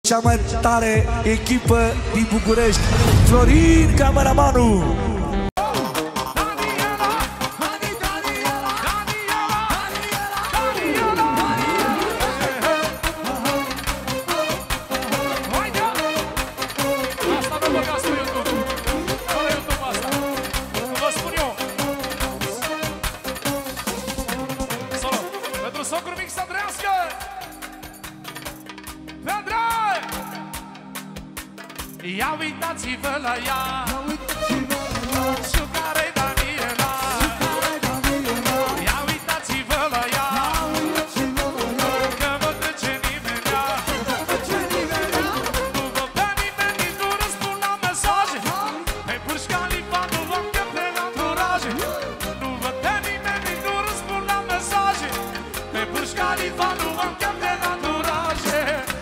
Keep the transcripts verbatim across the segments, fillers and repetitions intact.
Cea mai tare echipă din București, Florin Cameramanul. Ia uitați-vă la ea, știu care-i Daniela. Ia uitați-vă la ea, că vă trece nimenea. Nu vă dă nimeni, nici nu răspund la mesaje. Pe Burj Khalifa nu v-am chem de anturaje. Nu vă dă nimeni, nici nu răspund la mesaje. Pe Burj Khalifa nu v-am chem de anturaje.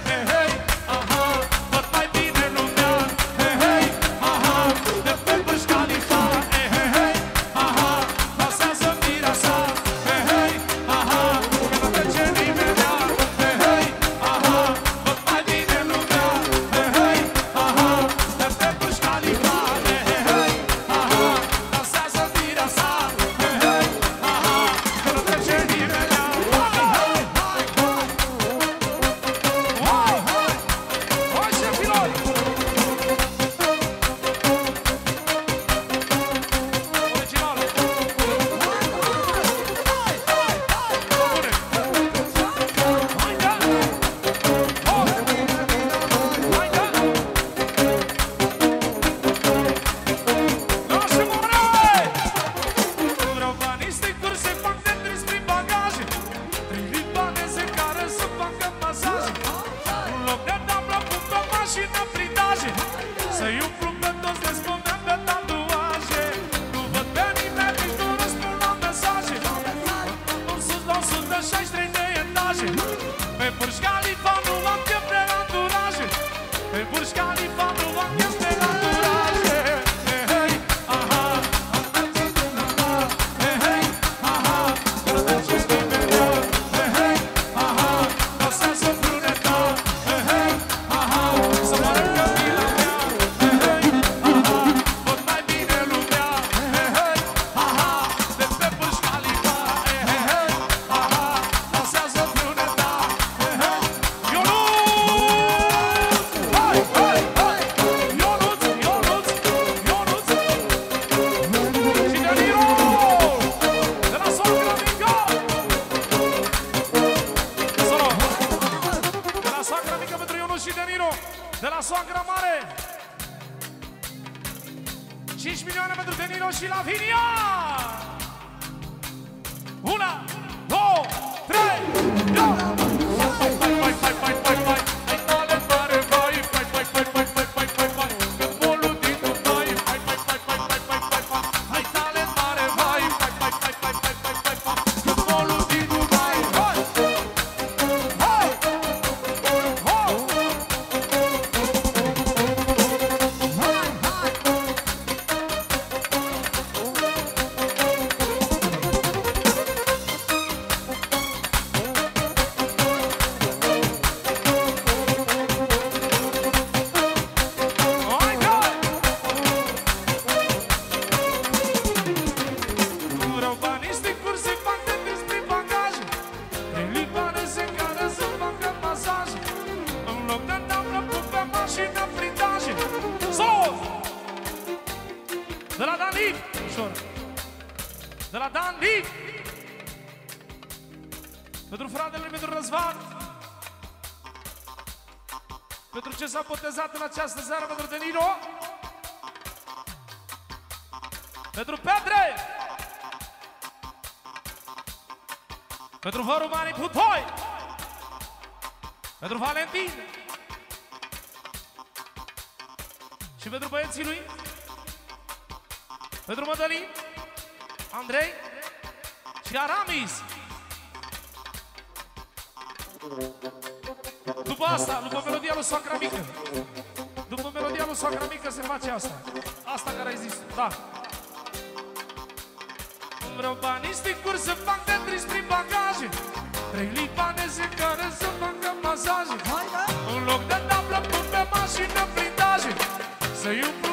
Să-i umplu pe toți de spune pe tatuaje. Nu văd pe nimeni, nici nu răspund la mesaje. În sus la o sută șaizeci și trei de etaje. Pe Burj Khalifa nu am chef de anturaje. Pe Burj Khalifa nu am chef de anturaje. Hey, hey, aha, hey, hey, aha, că treceți nimenea. Hey, hey, aha, dansează fruneta. Hey, hey, aha, să moară cămila mea. De la soacra mare, cinci milioane pentru Deniro și Lavinia. Una, două, trei, ia! Vai, vai, vai, vai, vai, vai, vai, ai talent mare, vai, vai, vai, vai, vai, vai, vai, vai, vai, că bolul din Dubai, vai, vai, vai, vai, vai, vai, vai, vai, ai talent mare, vai, vai, vai, vai, vai, vai, vai, vai, vai, că bolul din Dubai, vai, hai, hai. De la Dan Liv, de la Dan Liv, pentru fratele, pentru Răzvan, pentru ce s-a botezat în această seară, pentru Deniro, pentru Petre, pentru vărul Mani Putoi, pentru Valentin și pentru băieții lui, pentru Mădălin, Andrei și Aramis. După asta, după melodia lui Soacra Mică, după melodia lui Soacra Mică se face asta. Asta care ai zis, da. Vreau banii sticuri să fac de tris prin bagaje, trei libaneze care să facă masaje. În loc de tablă Să-i umplu